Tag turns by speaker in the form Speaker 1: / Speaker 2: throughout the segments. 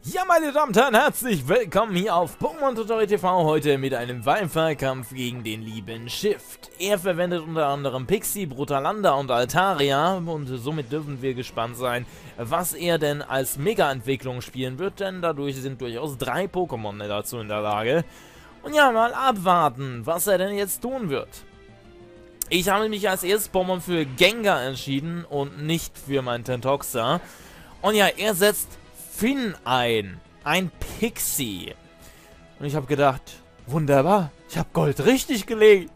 Speaker 1: Ja, meine Damen und Herren, herzlich willkommen hier auf Pokémon Tutorial TV, heute mit einem Wahlfahrkampf gegen den lieben Shift. Er verwendet unter anderem Pixie, Brutalanda und Altaria und somit dürfen wir gespannt sein, was er denn als Mega-Entwicklung spielen wird, denn dadurch sind durchaus 3 Pokémon dazu in der Lage. Und ja, mal abwarten, was er denn jetzt tun wird. Ich habe mich als erstes Pokémon für Gengar entschieden und nicht für meinen Tentoxa. Und ja, er setzt Finn ein Pixie. Und ich habe gedacht, wunderbar, ich habe Gold richtig gelegen.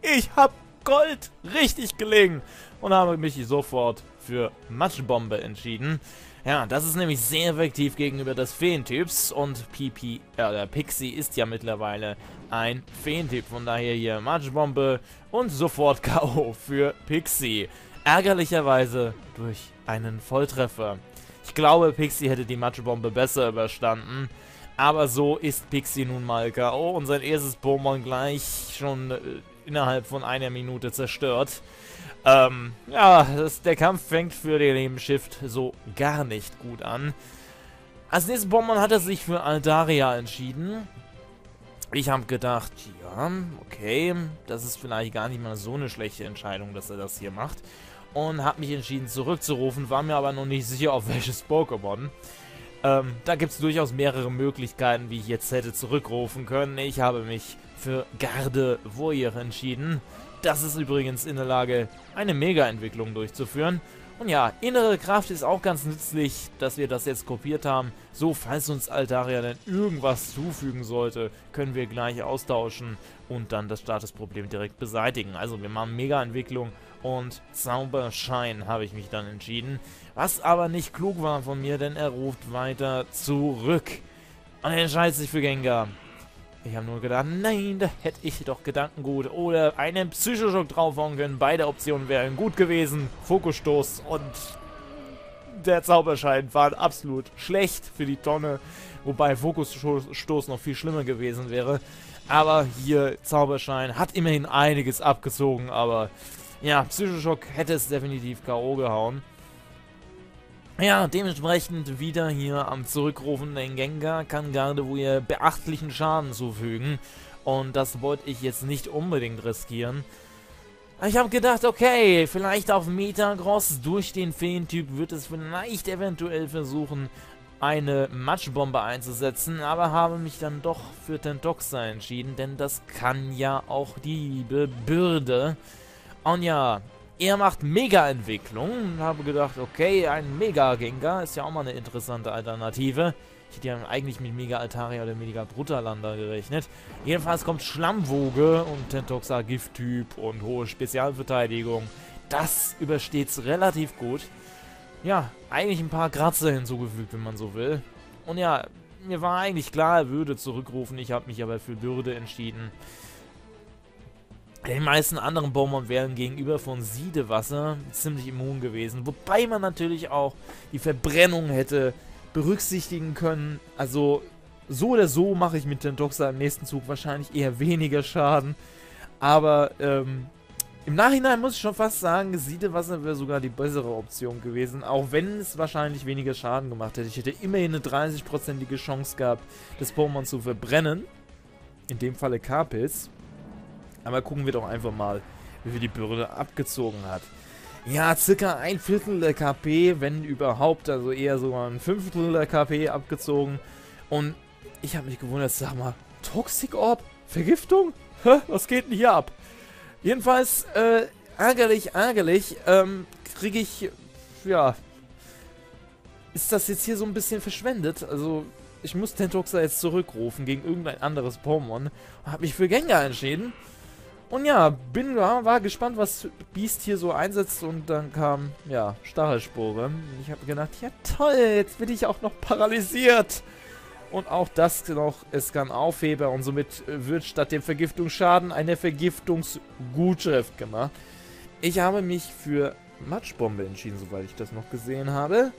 Speaker 1: Und habe mich sofort für Matschbombe entschieden. Ja, das ist nämlich sehr effektiv gegenüber des Feentyps. Und Pixie ist ja mittlerweile ein Feentyp. Von daher hier Matschbombe und sofort K.O. für Pixie. Ärgerlicherweise durch einen Volltreffer. Ich glaube, Pixie hätte die Matschbombe besser überstanden, aber so ist Pixie nun mal K.O. und sein erstes Pokémon gleich schon innerhalb von einer Minute zerstört. Ja, der Kampf fängt für den lieben Shift so gar nicht gut an. Als nächstes Pokémon hat er sich für Altaria entschieden. Ich habe gedacht, ja, okay, das ist vielleicht gar nicht mal so eine schlechte Entscheidung, dass er das hier macht. Und habe mich entschieden zurückzurufen, war mir aber noch nicht sicher, auf welches Pokémon. Da gibt es durchaus mehrere Möglichkeiten, wie ich jetzt hätte zurückrufen können. Ich habe mich für Gardevoir entschieden. Das ist übrigens in der Lage, eine Mega-Entwicklung durchzuführen. Und ja, innere Kraft ist auch ganz nützlich, dass wir das jetzt kopiert haben. So, falls uns Altaria denn irgendwas zufügen sollte, können wir gleich austauschen und dann das Statusproblem direkt beseitigen. Also wir machen Mega-Entwicklung und Zauberschein habe ich mich dann entschieden. Was aber nicht klug war von mir, denn er ruft weiter zurück. Und er entscheidet sich für Gengar. Ich habe nur gedacht, nein, da hätte ich doch Gedankengut oder einen Psychoschock draufhauen können. Beide Optionen wären gut gewesen. Fokusstoß und der Zauberschein waren absolut schlecht für die Tonne. Wobei Fokusstoß noch viel schlimmer gewesen wäre. Aber hier Zauberschein hat immerhin einiges abgezogen. Aber ja, Psychoschock hätte es definitiv K.O. gehauen. Ja, dementsprechend wieder hier am zurückrufenden Gengar kann Gardevoir beachtlichen Schaden zufügen. Und das wollte ich jetzt nicht unbedingt riskieren. Ich habe gedacht, okay, vielleicht auf Metagross durch den Feentyp wird es vielleicht eventuell versuchen, eine Matschbombe einzusetzen. Aber habe mich dann doch für Tentoxa entschieden, denn das kann ja auch die Bürde. Und ja, er macht Mega-Entwicklung. Habe gedacht, okay, ein Mega-Gengar ist ja auch mal eine interessante Alternative. Ich hätte ja eigentlich mit Mega-Altaria oder Mega-Brutalanda gerechnet. Jedenfalls kommt Schlammwoge und Tentoxa Gifttyp und hohe Spezialverteidigung. Das übersteht's relativ gut. Ja, eigentlich ein paar Kratzer hinzugefügt, wenn man so will. Und ja, mir war eigentlich klar, er würde zurückrufen. Ich habe mich aber für Bürde entschieden. Die meisten anderen Pokémon wären gegenüber von Siedewasser ziemlich immun gewesen. Wobei man natürlich auch die Verbrennung hätte berücksichtigen können. Also so oder so mache ich mit Tentoxa im nächsten Zug wahrscheinlich eher weniger Schaden. Aber im Nachhinein muss ich schon fast sagen, Siedewasser wäre sogar die bessere Option gewesen. Auch wenn es wahrscheinlich weniger Schaden gemacht hätte. Ich hätte immerhin eine 30%ige Chance gehabt, das Pokémon zu verbrennen. In dem Falle Kapils. Aber gucken wir doch einfach mal, wie viel die Bürde abgezogen hat. Ja, circa 1/4 der KP, wenn überhaupt, also eher sogar 1/5 der KP abgezogen. Und ich habe mich gewundert, sag mal, Toxic Orb? Vergiftung? Hä? Was geht denn hier ab? Jedenfalls, ärgerlich, kriege ich, ja, ist das jetzt hier so ein bisschen verschwendet? Also, ich muss Tentoxa jetzt zurückrufen gegen irgendein anderes Pokémon und habe mich für Gengar entschieden. Und ja, war gespannt, was Beast hier so einsetzt und dann kam, ja, Stachelspore. Ich habe gedacht, ja toll, jetzt bin ich auch noch paralysiert. Und auch das noch, es kann Aufheber und somit wird statt dem Vergiftungsschaden eine Vergiftungsgutschrift gemacht. Ich habe mich für Matschbombe entschieden, soweit ich das noch gesehen habe.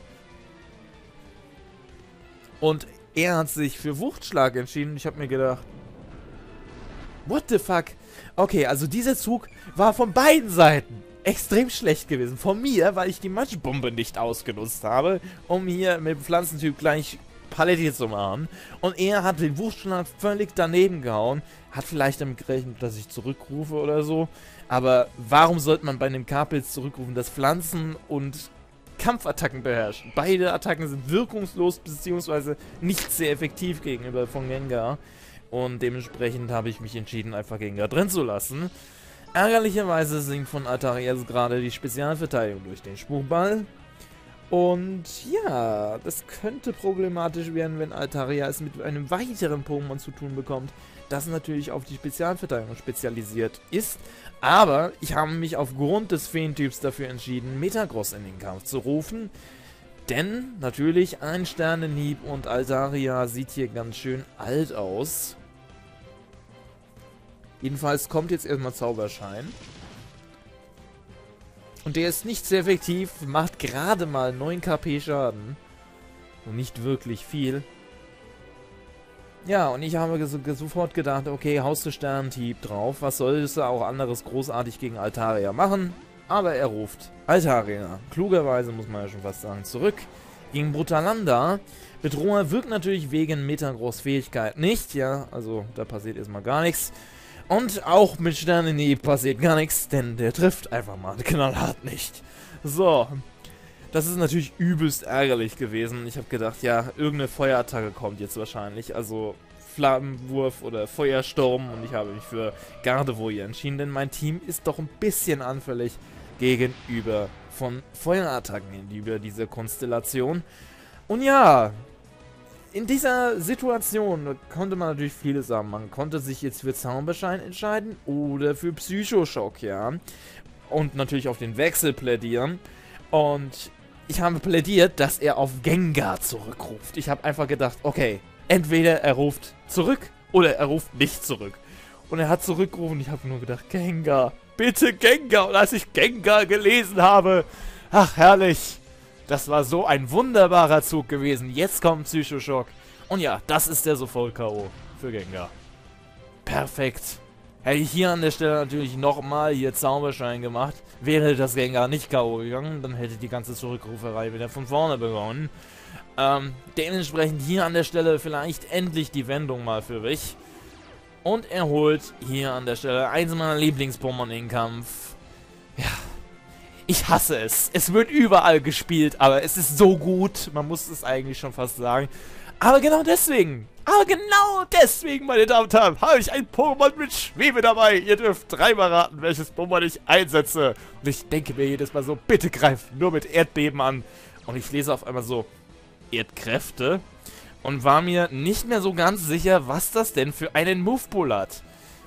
Speaker 1: Und er hat sich für Wuchtschlag entschieden. Ich habe mir gedacht, what the fuck? Okay, also dieser Zug war von beiden Seiten extrem schlecht gewesen. Von mir, weil ich die Matschbombe nicht ausgenutzt habe, um hier mit dem Pflanzentyp gleich Paletti zu machen. Und er hat den Wurfschlag völlig daneben gehauen. Hat vielleicht damit gerechnet, dass ich zurückrufe oder so. Aber warum sollte man bei einem K-Pilz zurückrufen, das Pflanzen und Kampfattacken beherrscht? Beide Attacken sind wirkungslos bzw. nicht sehr effektiv gegenüber von Gengar. Und dementsprechend habe ich mich entschieden, einfach Gengar drin zu lassen. Ärgerlicherweise sinkt von Altaria gerade die Spezialverteidigung durch den Spruchball. Und ja, das könnte problematisch werden, wenn Altaria es mit einem weiteren Pokémon zu tun bekommt, das natürlich auf die Spezialverteidigung spezialisiert ist. Aber ich habe mich aufgrund des Feentyps dafür entschieden, Metagross in den Kampf zu rufen. Denn natürlich ein Sternenhieb und Altaria sieht hier ganz schön alt aus. Jedenfalls kommt jetzt erstmal Zauberschein. Und der ist nicht sehr effektiv, macht gerade mal 9 KP Schaden. Und nicht wirklich viel. Ja, und ich habe sofort gedacht, okay, haust du Sternenhieb drauf. Was solltest du auch anderes großartig gegen Altaria machen? Aber er ruft Altaria, klugerweise muss man ja schon fast sagen, zurück. Gegen Brutalanda. Bedroher wirkt natürlich wegen Metagross Fähigkeit nicht, ja, also da passiert erstmal gar nichts. Und auch mit Sternenhieb passiert gar nichts, denn der trifft einfach mal knallhart nicht. So, das ist natürlich übelst ärgerlich gewesen. Ich habe gedacht, ja, irgendeine Feuerattacke kommt jetzt wahrscheinlich, also Flammenwurf oder Feuersturm, und ich habe mich für Gardevoir entschieden, denn mein Team ist doch ein bisschen anfällig gegenüber von Feuerattacken über diese Konstellation. Und ja, in dieser Situation konnte man natürlich vieles sagen. Man konnte sich jetzt für Zauberschein entscheiden oder für Psychoschock, ja. Und natürlich auf den Wechsel plädieren. Und ich habe plädiert, dass er auf Gengar zurückruft. Ich habe einfach gedacht, okay, entweder er ruft zurück oder er ruft nicht zurück. Und er hat zurückgerufen und ich habe nur gedacht, Gengar, bitte Gengar. Und als ich Gengar gelesen habe, ach herrlich. Das war so ein wunderbarer Zug gewesen. Jetzt kommt Psychoschock. Und ja, das ist der Sofort-K.O. für Gengar. Perfekt. Hätte ich hier an der Stelle natürlich nochmal hier Zauberschein gemacht, wäre das Gengar nicht K.O. gegangen, dann hätte die ganze Zurückruferei wieder von vorne begonnen. Dementsprechend hier an der Stelle vielleicht endlich die Wendung mal für mich. Und er holt hier an der Stelle eins meiner Lieblings-Pokémon in den Kampf. Ja. Ich hasse es. Es wird überall gespielt, aber es ist so gut. Man muss es eigentlich schon fast sagen. Aber genau deswegen, meine Damen und Herren, habe ich ein Pokémon mit Schwebe dabei. Ihr dürft dreimal raten, welches Pokémon ich einsetze. Und ich denke mir jedes Mal so, bitte greift nur mit Erdbeben an. Und ich lese auf einmal so, Erdkräfte. Und war mir nicht mehr so ganz sicher, was das denn für einen Movepool hat.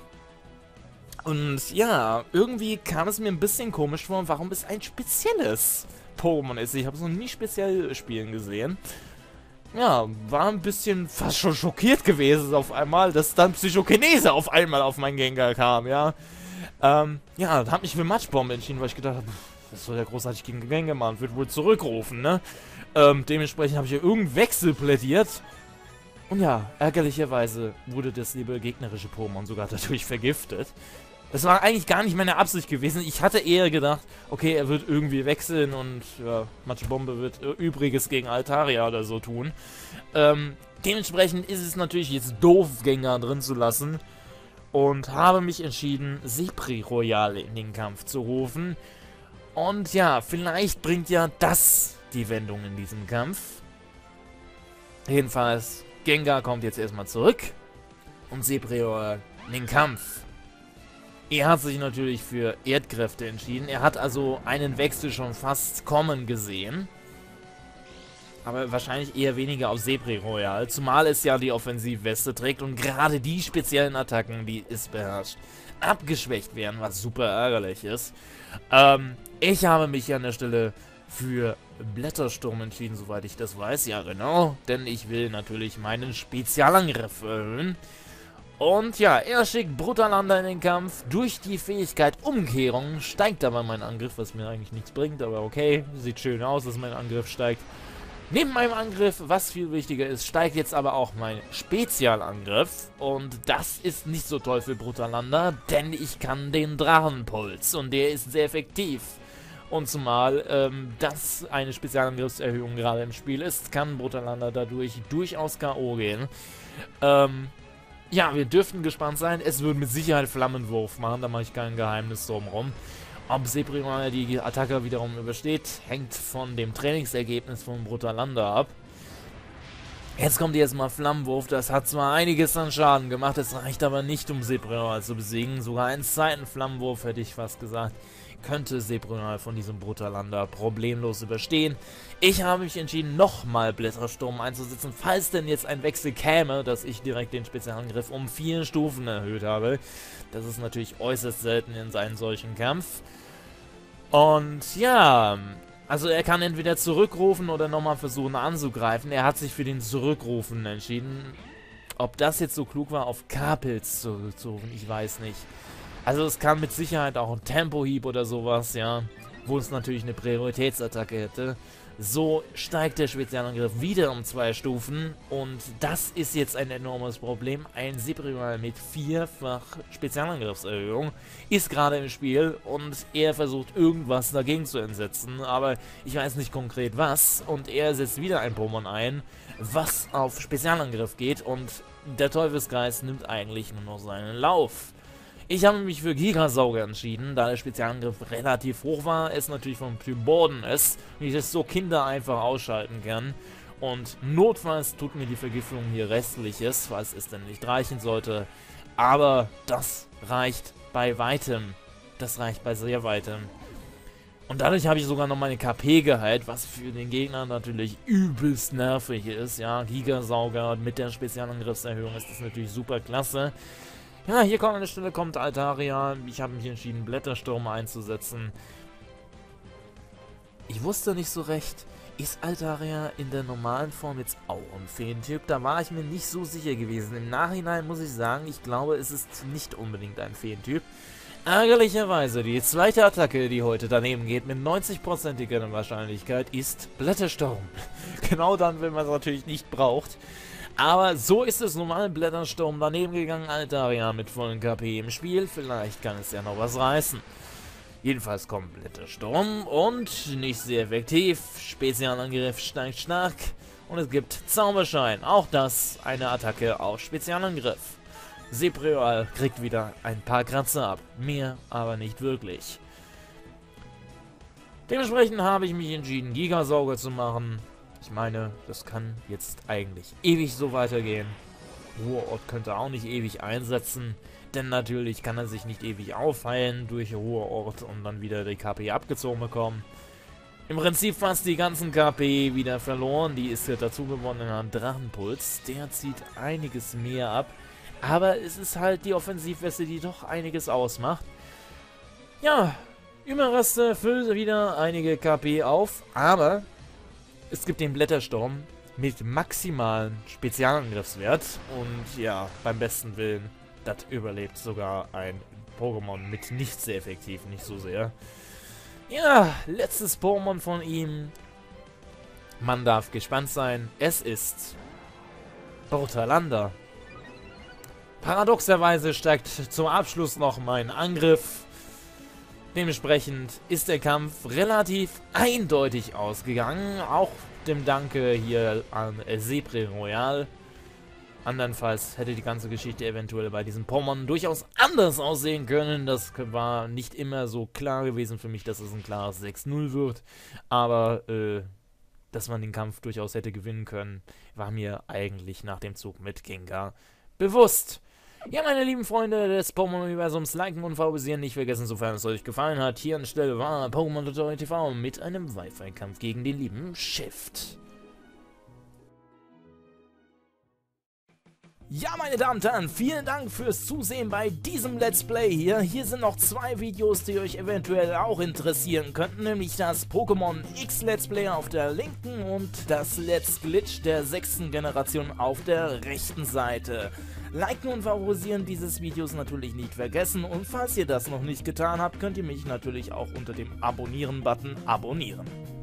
Speaker 1: Und ja, irgendwie kam es mir ein bisschen komisch vor, warum es ein spezielles Pokémon ist. Ich habe es noch nie speziell spielen gesehen. Ja, war ein bisschen fast schon schockiert gewesen auf einmal, dass dann Psychokinese auf einmal auf mein Gengar kam, ja. Ja, habe mich für Matschbombe entschieden, weil ich gedacht habe, was soll der großartig gegen Gengar machen? Wird wohl zurückrufen, ne? Dementsprechend habe ich hier irgendeinen Wechsel plädiert. Und ja, ärgerlicherweise wurde das liebe gegnerische Pokémon sogar dadurch vergiftet. Das war eigentlich gar nicht meine Absicht gewesen. Ich hatte eher gedacht, okay, er wird irgendwie wechseln und ja, Matschbombe wird Übriges gegen Altaria oder so tun. Dementsprechend ist es natürlich jetzt doof, Gengar drin zu lassen. Und habe mich entschieden, Sepri Royale in den Kampf zu rufen. Und ja, vielleicht bringt ja das die Wendung in diesem Kampf. Jedenfalls, Gengar kommt jetzt erstmal zurück. Und Sepri Royale in den Kampf. Er hat sich natürlich für Erdkräfte entschieden. Er hat also einen Wechsel schon fast kommen gesehen. Aber wahrscheinlich eher weniger auf Sepri Royale. Zumal es ja die Offensivweste trägt und gerade die speziellen Attacken, die es beherrscht, abgeschwächt werden, was super ärgerlich ist. Ich habe mich an der Stelle für Blättersturm entschieden, soweit ich das weiß. Ja, genau. Denn ich will natürlich meinen Spezialangriff erhöhen. Und ja, er schickt Brutalanda in den Kampf. Durch die Fähigkeit Umkehrung steigt aber mein Angriff, was mir eigentlich nichts bringt. Aber okay, sieht schön aus, dass mein Angriff steigt. Neben meinem Angriff, was viel wichtiger ist, steigt jetzt aber auch mein Spezialangriff. Und das ist nicht so toll für Brutalanda, denn ich kann den Drachenpuls und der ist sehr effektiv. Und zumal das eine Spezialangriffserhöhung gerade im Spiel ist, kann Brutalander dadurch durchaus K.O. gehen. Ja, wir dürften gespannt sein. Es wird mit Sicherheit Flammenwurf machen, da mache ich kein Geheimnis drum. Ob Seprimal die Attacke wiederum übersteht, hängt von dem Trainingsergebnis von Brutalander ab. Jetzt kommt erstmal Flammenwurf, das hat zwar einiges an Schaden gemacht, es reicht aber nicht, um Seprimal zu besiegen. Sogar einen zweiten Flammenwurf, hätte ich fast gesagt, könnte Seprimal von diesem Brutalander problemlos überstehen. Ich habe mich entschieden, nochmal Blättersturm einzusetzen, falls denn jetzt ein Wechsel käme, dass ich direkt den Spezialangriff um 4 Stufen erhöht habe. Das ist natürlich äußerst selten in einem solchen Kampf. Und ja, also er kann entweder zurückrufen oder nochmal versuchen anzugreifen. Er hat sich für den Zurückrufen entschieden. Ob das jetzt so klug war, auf K-Pilz zurückzurufen, ich weiß nicht. Also es kann mit Sicherheit auch ein Tempohieb oder sowas, ja, wo es natürlich eine Prioritätsattacke hätte. So steigt der Spezialangriff wieder um 2 Stufen und das ist jetzt ein enormes Problem. Ein Seprimal mit 4-fach Spezialangriffserhöhung ist gerade im Spiel und er versucht irgendwas dagegen zu entsetzen, aber ich weiß nicht konkret was und er setzt wieder ein Pokémon ein, was auf Spezialangriff geht und der Teufelskreis nimmt eigentlich nur noch seinen Lauf. Ich habe mich für Gigasauger entschieden, da der Spezialangriff relativ hoch war, es natürlich vom Typ Boden ist und ich es so Kinder einfach ausschalten kann. Und notfalls tut mir die Vergiftung hier Restliches, falls es denn nicht reichen sollte. Aber das reicht bei weitem. Das reicht bei sehr weitem. Und dadurch habe ich sogar noch meine KP geheilt, was für den Gegner natürlich übelst nervig ist. Ja, Gigasauger mit der Spezialangriffserhöhung ist das natürlich super klasse. Ja, hier kommt an der Stelle kommt Altaria. Ich habe mich entschieden, Blättersturm einzusetzen. Ich wusste nicht so recht, ist Altaria in der normalen Form jetzt auch ein Feentyp? Da war ich mir nicht so sicher gewesen. Im Nachhinein muss ich sagen, ich glaube, es ist nicht unbedingt ein Feentyp. Ärgerlicherweise, die zweite Attacke, die heute daneben geht, mit 90%iger Wahrscheinlichkeit, ist Blättersturm. Genau dann, wenn man es natürlich nicht braucht. Aber so ist es normal, Blättersturm daneben gegangen, Altaria mit vollen KP im Spiel, vielleicht kann es ja noch was reißen. Jedenfalls kommt Blättersturm und nicht sehr effektiv, Spezialangriff steigt stark und es gibt Zauberschein, auch das eine Attacke auf Spezialangriff. Seprimal kriegt wieder ein paar Kratzer ab, mehr aber nicht wirklich. Dementsprechend habe ich mich entschieden, Gigasauger zu machen. Ich meine, das kann jetzt eigentlich ewig so weitergehen. Ruheort könnte auch nicht ewig einsetzen, denn natürlich kann er sich nicht ewig aufheilen durch Ruheort und dann wieder die KP abgezogen bekommen. Im Prinzip fast die ganzen KP wieder verloren, die ist ja dazu gewonnen an Drachenpuls. Der zieht einiges mehr ab, aber es ist halt die Offensivweste, die doch einiges ausmacht. Ja, Überreste füllt wieder einige KP auf, aber es gibt den Blättersturm mit maximalen Spezialangriffswert und ja, beim besten Willen, das überlebt sogar ein Pokémon mit nicht sehr effektiv, nicht so sehr. Ja, letztes Pokémon von ihm. Man darf gespannt sein. Es ist Brutalander. Paradoxerweise steigt zum Abschluss noch mein Angriff. Dementsprechend ist der Kampf relativ eindeutig ausgegangen. Auch dem Danke hier an Seprimal. Andernfalls hätte die ganze Geschichte eventuell bei diesem Pokémon durchaus anders aussehen können. Das war nicht immer so klar gewesen für mich, dass es ein klares 6-0 wird. Aber dass man den Kampf durchaus hätte gewinnen können, war mir eigentlich nach dem Zug mit Gengar bewusst. Ja, meine lieben Freunde des Pokémon-Universums, liken und favorisieren nicht vergessen, sofern es euch gefallen hat. Hier an der Stelle war Pokémon Tutorial TV mit einem Wi-Fi-Kampf gegen den lieben Shift. Ja, meine Damen und Herren, vielen Dank fürs Zusehen bei diesem Let's Play hier. Hier sind noch 2 Videos, die euch eventuell auch interessieren könnten, nämlich das Pokémon X Let's Play auf der linken und das Let's Glitch der 6. Generation auf der rechten Seite. Liken und favorisieren dieses Videos natürlich nicht vergessen und falls ihr das noch nicht getan habt, könnt ihr mich natürlich auch unter dem Abonnieren-Button abonnieren.